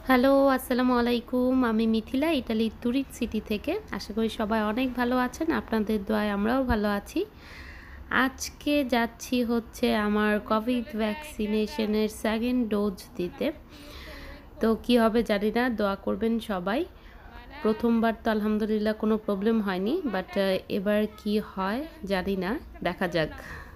Hello, আসসালামু আলাইকুম। আমি মিথিলা, ইটালির তুরিন সিটি থেকে। আশা করি সবাই অনেক ভালো আছেন। আপনাদের দোয়ায় আমরাও ভালো আছি। আজকে যাচ্ছি হচ্ছে আমার কোভিড ভ্যাকসিনেশনের সেকেন্ড ডোজ দিতে। তো কি হবে জানি না, দোয়া করবেন সবাই। প্রথমবার তো আলহামদুলিল্লাহ কোনো প্রবলেম হয়নি, বাট এবার কি হয় জানি না, দেখা যাক।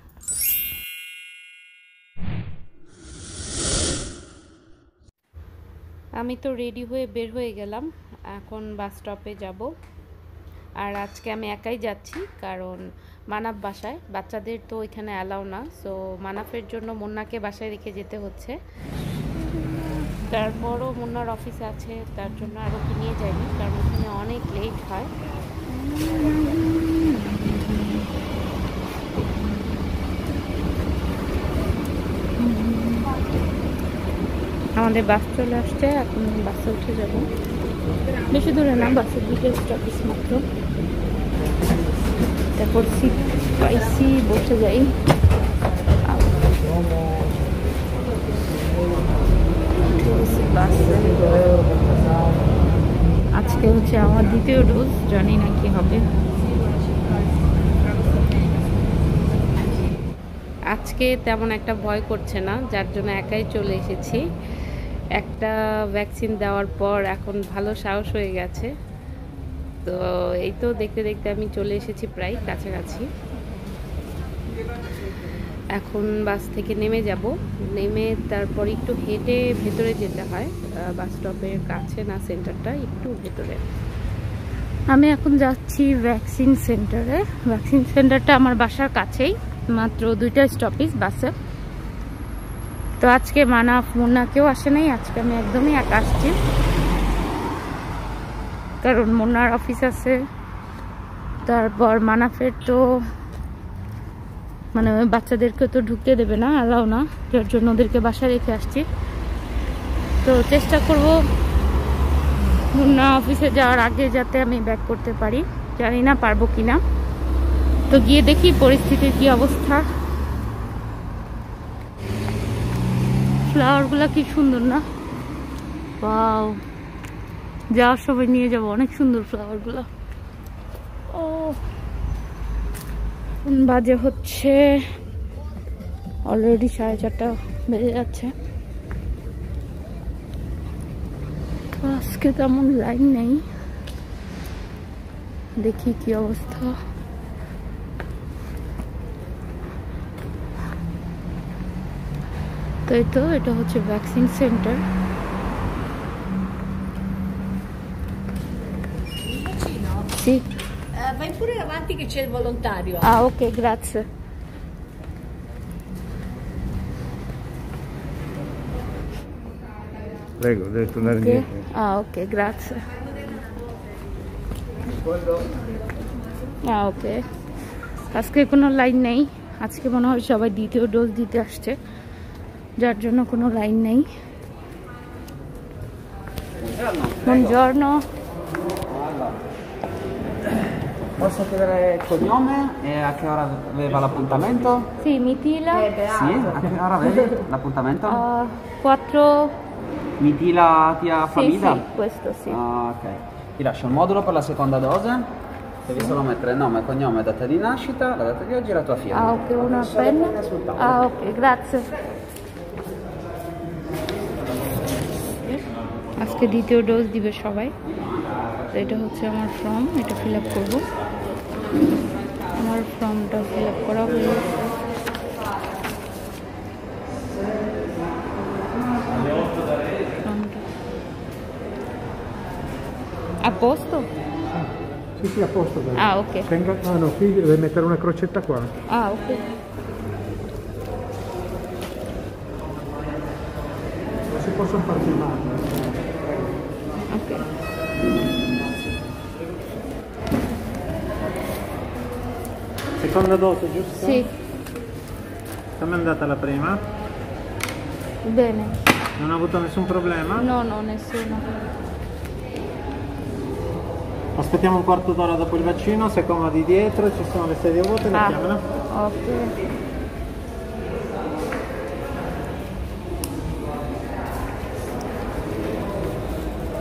আমি তো রেডি হয়ে বের হয়ে গেলাম, এখন বাস স্টপে যাব। আর আজকে আমি একাই যাচ্ছি, কারণ মানাফ বাসায়, বাচ্চাদের তো ওইখানে অ্যালাউ না। সো মানাফের জন্য মুন্নাকে বাসায় রেখে যেতে হচ্ছে। তারপরও মুন্নার অফিস আছে, তার জন্য আর ওকে নিয়ে যাইনি, কারণ ওখানে অনেক লেট হয়। আমাদের বাস চলে আসছে, এখন বাসে উঠে যাব। বেশি দূরে না, বাসের দিকে স্টপেজ মাত্র। তারপর সিট পাইছি, বসে যাই। আজকে হচ্ছে আমার দ্বিতীয় ডোজ, জানি না কি হবে। আজকে তেমন একটা ভয় করছে না, যার জন্য একাই চলে এসেছি। একটা ভ্যাকসিন দেওয়ার পর এখন ভালো সাহস হয়ে গেছে। তো এই তো দেখতে দেখতে আমি চলে এসেছি প্রায় কাছাকাছি। এখন বাস থেকে নেমে যাব, নেমে তারপর একটু হেঁটে ভেতরে যেতে হয়। বাস স্টপের কাছে না, সেন্টারটা একটু ভেতরে। আমি এখন যাচ্ছি ভ্যাকসিন সেন্টারে। ভ্যাকসিন সেন্টারটা আমার বাসার কাছেই, মাত্র 2টা স্টপেজ বাসে। তো আজকে মানাফ মুন্না কেউ আসে নাই, আজকে আমি একদমই একা আসছি, কারণ মুন্নার অফিস আছে। তারপর মানাফের তো মানে বাচ্চাদেরকে তো ঢুকতে দেবে না, অ্যালাউ না, যার জন্য ওদেরকে বাসায় রেখে আসছি। তো চেষ্টা করব মুন্না অফিসে যাওয়ার আগে যাতে আমি ব্যাক করতে পারি, জানি না পারবো কিনা। তো গিয়ে দেখি পরিস্থিতির কি অবস্থা। ফ্লাওয়ারগুলো কি সুন্দর না, ওয়াও! যাওয়ার সময় নিয়ে যাবো, অনেক সুন্দর ফ্লাওয়ারগুলো। ও বাজে হচ্ছে অলরেডি 4:30 বেজে যাচ্ছে। আজকে তেমন লাইন নেই, দেখি কি অবস্থা। তো এই তো, এটা হচ্ছে vaccine centre. Sì. Vai pure avanti che c'è il volontario. Ah, ok, grazie. Prego, deve tornare Okay. indietro. Ah, ok, grazie. Ok. আজকে কোনো লাইন নেই, আজকে মনে হয় সবাই দ্বিতীয় ডোজ দিতে আসছে, যার জন্য কোনো লাইন নেই। Buongiorno. Posso chiedere il cognome e a che ora aveva l'appuntamento? Sì, Mitila. Sì, a che ora aveva l'appuntamento? 4. Mitila tia Sì, Famida? sì, questo sì. Ah, ok. Ti lascio il modulo per la seconda dose. Devi solo mettere nome, cognome, data di nascita, la data di oggi e la tua firma. Ah, ok, una penna. Ah, ok, grazie. আজকে দ্বিতীয় dose দিবে সবাই। তো এটা হচ্ছে আমার form, এটা fill up করবো। আমার ফর্মটা ফিল আপ করা হয়ে গেছে। A posto? Sì, sì, a posto. Dai. Ah, ok. Tenga, ah, no, qui deve mettere una crocetta qua. Ah, ok. Non si possono far filmare. Ok. Seconda dose, giusto? Sì, Com'è andata la prima? bene. Non ha avuto nessun problema? No, no, nessuno. Aspettiamo un quarto d'ora dopo il vaccino, se accomodi dietro, ci sono le sedie vuote, mettiamole. Ok.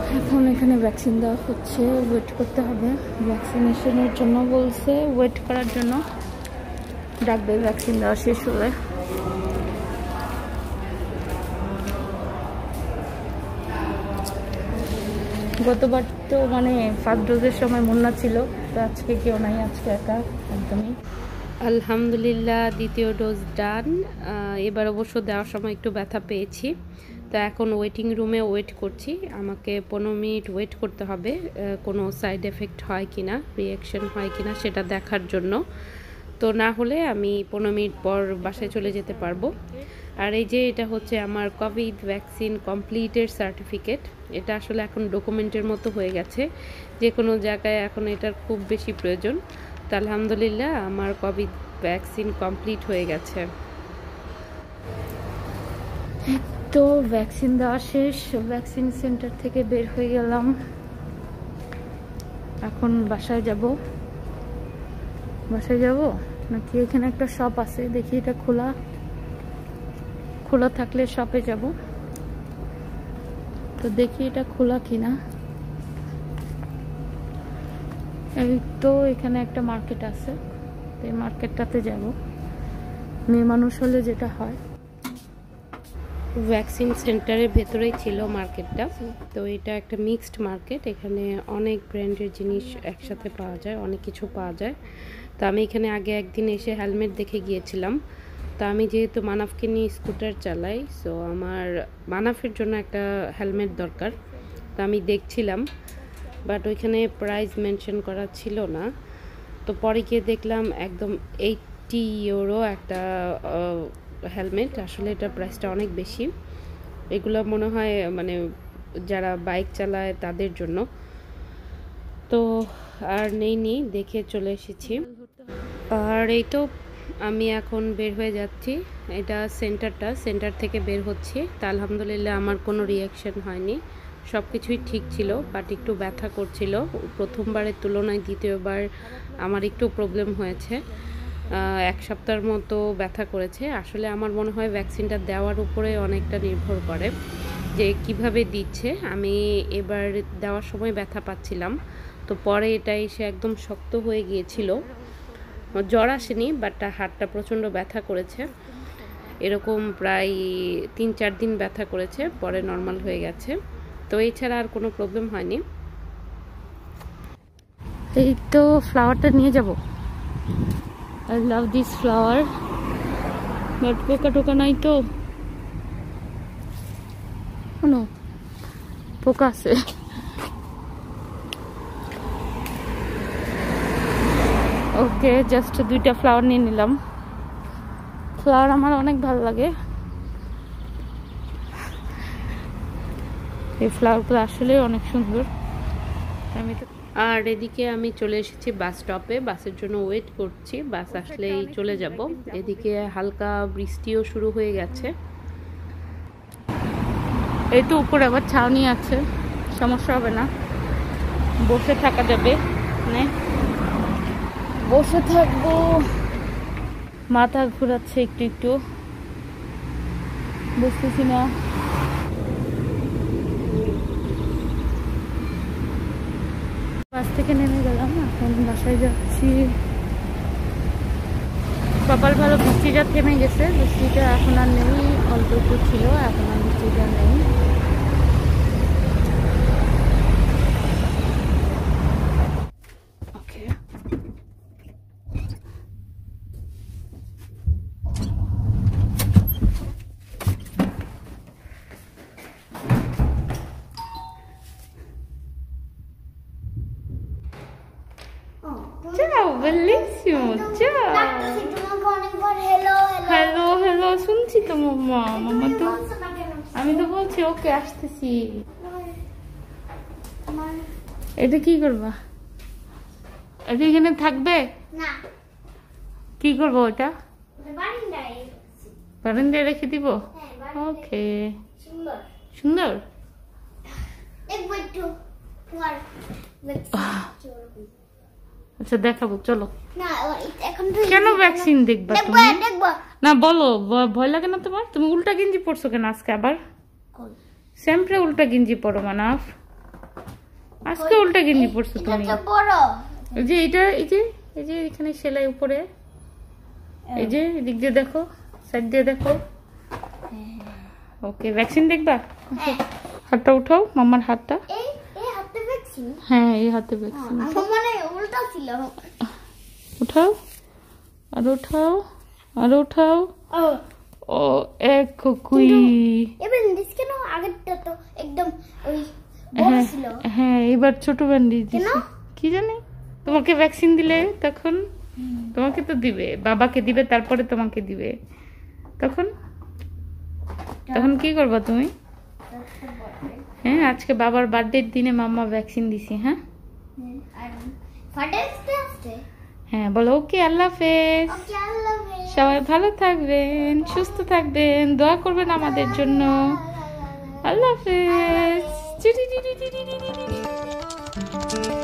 এখন এখানে vaccine দেওয়া হচ্ছে, wait করতে হবে। ভ্যাকসিনেশনের জন্য বলছে, wait করার জন্য ডাকবে ভ্যাকসিন দেওয়া শেষ হলে। গতবার তো মানে ফার্স্ট ডোজের সময় মুন্না ছিল, তো আজকে কেউ নাই, আজকে একা একদমই। আলহামদুলিল্লাহ দ্বিতীয় ডোজ ডান। এবার অবশ্য দেওয়ার সময় একটু ব্যথা পেয়েছি, তো এখন ওয়েটিং রুমে ওয়েট করছি। আমাকে 15 মিনিট ওয়েট করতে হবে কোনো সাইড এফেক্ট হয় কিনা, রিয়াকশন হয় কিনা সেটা দেখার জন্য। তো না হলে আমি 15 মিনিট পর বাসায় চলে যেতে পারবো। আর এই যে এটা হচ্ছে আমার কোভিড ভ্যাকসিন কমপ্লিটের সার্টিফিকেট। এটা আসলে এখন ডকুমেন্টের মতো হয়ে গেছে, যে কোনো জায়গায় এখন এটার খুব বেশি প্রয়োজন। তো আলহামদুলিল্লাহ আমার কোভিড ভ্যাকসিন কমপ্লিট হয়ে গেছে। তো ভ্যাকসিন দেওয়া শেষ, ভ্যাকসিন সেন্টার থেকে বের হয়ে গেলাম। এখন বাসায় যাব নাকি এখানে একটা শপ আছে, দেখি এটা খোলা থাকলে শপে যাব। তো দেখি এটা খোলা কিনা। এই তো এখানে একটা মার্কেট আছে, এই মার্কেটটাতে যাব। মেয়ে মানুষ হলে যেটা হয়। ভ্যাকসিন সেন্টারের ভেতরেই ছিল মার্কেটটা। তো এটা একটা মিক্সড মার্কেট, এখানে অনেক ব্র্যান্ডের জিনিস একসাথে পাওয়া যায়, অনেক কিছু পাওয়া যায়। তো আমি এখানে আগে একদিন এসে হেলমেট দেখে গিয়েছিলাম। তো আমি যেহেতু মানাফকে নিয়ে স্কুটার চালাই, সো আমার মানাফের জন্য একটা হেলমেট দরকার। তো আমি দেখছিলাম, বাট ওইখানে প্রাইস মেনশন করা ছিল না। তো পরে গিয়ে দেখলাম একদম 80 ইউরো একটা হেলমেট। আসলে এটা প্রাইসটা অনেক বেশি, এগুলো মনে হয় মানে যারা বাইক চালায় তাদের জন্য। তো আর নেইনি, দেখে চলে এসেছি। আর এই তো আমি এখন বের হয়ে যাচ্ছি। এটা সেন্টার থেকে বের হচ্ছি। তা আলহামদুলিল্লাহ আমার কোনো রিয়াকশন হয়নি, সব কিছুই ঠিক ছিল। বাট একটু ব্যথা করছিল, প্রথমবারের তুলনায় দ্বিতীয়বার আমার একটু প্রবলেম হয়েছে। 1 সপ্তাহের মতো ব্যথা করেছে। আসলে আমার মনে হয় ভ্যাকসিনটা দেওয়ার উপরে অনেকটা নির্ভর করে যে কিভাবে দিচ্ছে। আমি এবার দেওয়ার সময় ব্যথা পাচ্ছিলাম, তো পরে এটা এসে একদম শক্ত হয়ে গিয়েছিল। জ্বর আসেনি, বাট হাতটা প্রচণ্ড ব্যথা করেছে। এরকম প্রায় 3-4 দিন ব্যথা করেছে, পরে নর্মাল হয়ে গেছে। তো এছাড়া আর কোনো প্রবলেম হয়নি। এই তো ফ্লাওয়ারটা নিয়ে যাব। I love this flower, but পোকা টোকা নাই তো, কোনো পোকা আছে। ওকে, জাস্ট 2টা ফ্লাওয়ার নিয়ে নিলাম। ফ্লাওয়ার আমার অনেক ভালো লাগে, এই ফ্লাওয়ারগুলো আসলে অনেক সুন্দর। আর এদিকে আমি চলে এসেছি বাস স্টপে, বাসের জন্য ওয়েট করছি, বাস আসলেই চলে যাব। এদিকে হালকা বৃষ্টিও শুরু হয়ে গেছে। এই তো উপরে আবার ছাউনি আছে, সমস্যা হবে না, বসে থাকা যাবে, মানে বসে থাকবো। মাথা ঘোরাচ্ছে একটু, বুঝতেছি না। বাস থেকে নেমে গেলাম, এখন বাসায় যাচ্ছি। সকাল ভালো বৃষ্টিটা থেমে গেছে, বৃষ্টিটা এখন আর নেই, অল্প একটু ছিল, এখন আর বৃষ্টিটা নেই। Ciao, bellissimo, ciao. Hello, শুনছি তো মাম্মা তো, আমি তো বলছি ওকে আসতেছি। এটা কি করবা? এটা এখানে থাকবে না? কি করবো ওটা? বারান্দায় রেখে দিব। ওকে, সুন্দর। আচ্ছা দেখাবো, চলো। কেন ভ্যাকসিন দেখবা তুমি? না বলো, ভয় লাগে না তোমার? তুমি উল্টা গেঞ্জি পরছো কেন আজকে আবার? সেমপ্রে উল্টা গেঞ্জি পরো মানাফ। আজকে উল্টা গেঞ্জি পরছো তুমি। এটা বড়। এই যে এটা এই যে এখানে সেলাই উপরে, এই যে এদিক দিয়ে দেখো, সাইড দিয়ে দেখো। ওকে, ভ্যাকসিন দেখবা? হাতটা উঠাও, মাম্মার হাতটা। এই হাতে ভ্যাকসিন? হ্যাঁ, এই হাতে ভ্যাকসিন। আমার মানে উল্টা ছিল। উঠাও, আর উঠাও, আর উঠাও। ও এক কুকুই। এবার দিস কেন? আগেরটা তো একদম ওই বড় ছিল। হ্যাঁ, এবার ছোট ব্যান্ডেজ কেন? দিছে। কি জানি, তোমাকে ভ্যাকসিন দিলে তখন তোমাকে তো দিবে, বাবাকে দিবে, তারপরে তোমাকে দিবে। তখন কি করবা তুমি? হ্যাঁ, আজকে বাবার বার্থডের দিনে মাম্মা ভ্যাকসিন দিছি। হ্যাঁ আর ফাটাইতে আসছে। হ্যাঁ, বলো ওকে, আল্লাহ হাফেজ। ওকে, আল্লাহ হাফেজ। সবাই ভালো থাকবেন, সুস্থ থাকবেন, দোয়া করবেন আমাদের জন্য। আল্লাহ হাফেজ।